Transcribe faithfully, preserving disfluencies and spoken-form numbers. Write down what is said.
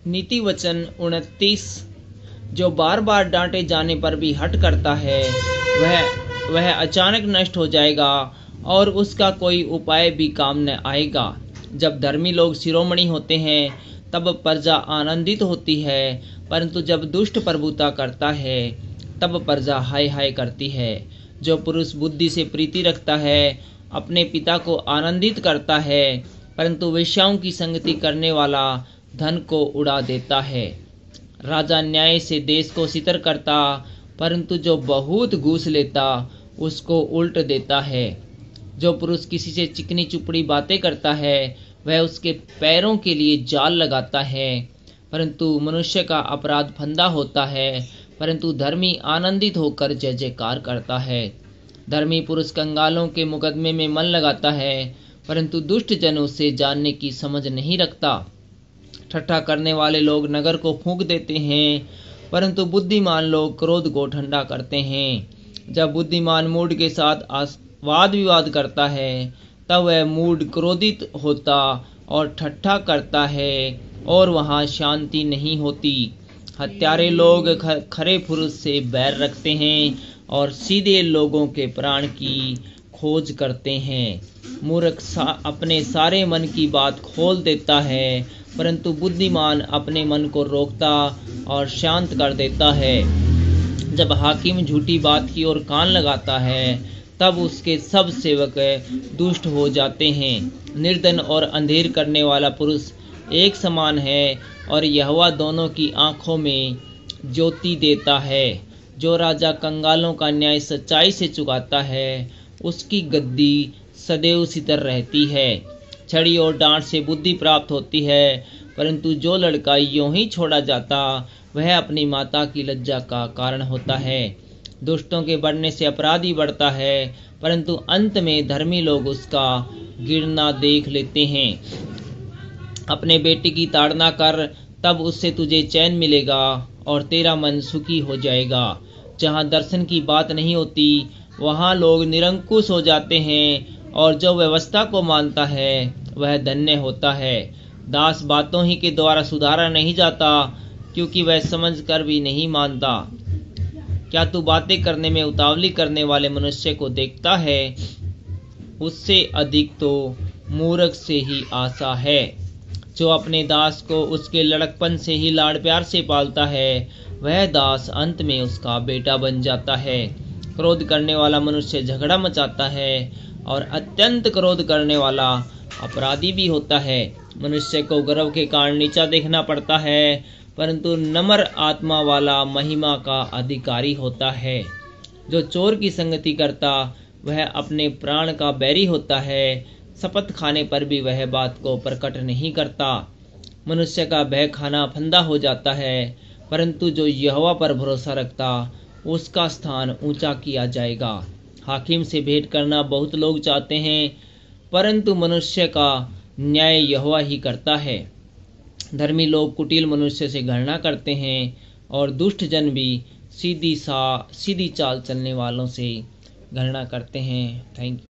नीति वचन उनतीस। जो बार बार डांटे जाने पर भी हट करता है वह वह अचानक नष्ट हो जाएगा और उसका कोई उपाय भी काम न आएगा। जब धर्मी लोग शिरोमणि होते हैं तब प्रजा आनंदित होती है, परंतु जब दुष्ट प्रभुता करता है तब प्रजा हाय हाय करती है। जो पुरुष बुद्धि से प्रीति रखता है अपने पिता को आनंदित करता है, परंतु वेश्याओं की संगति करने वाला धन को उड़ा देता है। राजा न्याय से देश को सितर करता, परंतु जो बहुत घूस लेता उसको उल्ट देता है। जो पुरुष किसी से चिकनी चुपड़ी बातें करता है वह उसके पैरों के लिए जाल लगाता है, परंतु मनुष्य का अपराध फंदा होता है, परंतु धर्मी आनंदित होकर जय जयकार करता है। धर्मी पुरुष कंगालों के मुकदमे में मन लगाता है, परंतु दुष्ट जन उसे जानने की समझ नहीं रखता। ठट्ठा करने वाले लोग नगर को फूंक देते हैं, परंतु बुद्धिमान लोग क्रोध को ठंडा करते हैं। जब बुद्धिमान मूढ़ के साथ वाद विवाद करता है तब वह मूढ़ क्रोधित होता और ठट्ठा करता है और वहाँ शांति नहीं होती। हत्यारे लोग खरे पुरुष से बैर रखते हैं और सीधे लोगों के प्राण की खोज करते हैं। मूर्ख सा, अपने सारे मन की बात खोल देता है, परंतु बुद्धिमान अपने मन को रोकता और शांत कर देता है। जब हाकिम झूठी बात की ओर कान लगाता है तब उसके सब सेवक दुष्ट हो जाते हैं। निर्धन और अंधेर करने वाला पुरुष एक समान है और यहोवा दोनों की आंखों में ज्योति देता है। जो राजा कंगालों का न्याय सच्चाई से चुकाता है उसकी गद्दी सदैव सितर रहती है। छड़ी और डांट से बुद्धि प्राप्त होती है, परंतु जो लड़का यूं ही छोड़ा जाता वह अपनी माता की लज्जा का कारण होता है। दुष्टों के बढ़ने से अपराधी बढ़ता है, परंतु अंत में धर्मी लोग उसका गिरना देख लेते हैं। अपने बेटे की ताड़ना कर, तब उससे तुझे चैन मिलेगा और तेरा मन सुखी हो जाएगा। जहाँ दर्शन की बात नहीं होती वहाँ लोग निरंकुश हो जाते हैं, और जो व्यवस्था को मानता है वह धन्य होता है। दास बातों ही के द्वारा सुधारा नहीं जाता, क्योंकि वह समझ कर भी नहीं मानता। क्या तू बातें करने में उतावली करने वाले मनुष्य को देखता है? उससे अधिक तो मूर्ख से ही आशा है। जो अपने दास को उसके लड़कपन से ही लाड़ प्यार से पालता है वह दास अंत में उसका बेटा बन जाता है। क्रोध करने वाला मनुष्य झगड़ा मचाता है और अत्यंत क्रोध करने वाला अपराधी भी होता है। मनुष्य को गर्व के कारण नीचा देखना पड़ता है, परंतु नम्र आत्मा वाला महिमा का अधिकारी होता है। जो चोर की संगति करता वह अपने प्राण का बैरी होता है, शपथ खाने पर भी वह बात को प्रकट नहीं करता। मनुष्य का भय खाना फंदा हो जाता है, परंतु जो यहोवा पर भरोसा रखता उसका स्थान ऊंचा किया जाएगा। हाकिम से भेंट करना बहुत लोग चाहते हैं, परंतु मनुष्य का न्याय यहोवा ही करता है। धर्मी लोग कुटिल मनुष्य से घृणा करते हैं और दुष्ट जन भी सीधी सा सीधी चाल चलने वालों से घृणा करते हैं। Thank you.